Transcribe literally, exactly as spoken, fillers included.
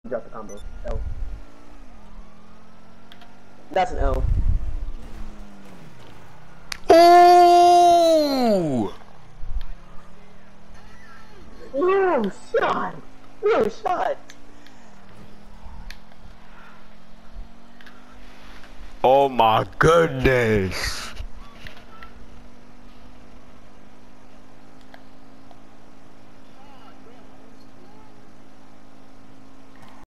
Drop the combo. L. That's an L. Ooh! No shot! No shot! Oh my goodness!